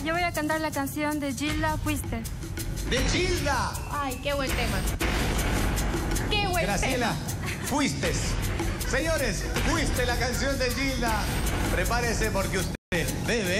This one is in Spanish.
yo voy a cantar la canción de Gilda, Fuiste. ¡De Gilda! Ay, qué buen tema. ¡Qué buen Graciela, tema! Fuiste. Señores, Fuiste, la canción de Gilda. Prepárese porque usted debe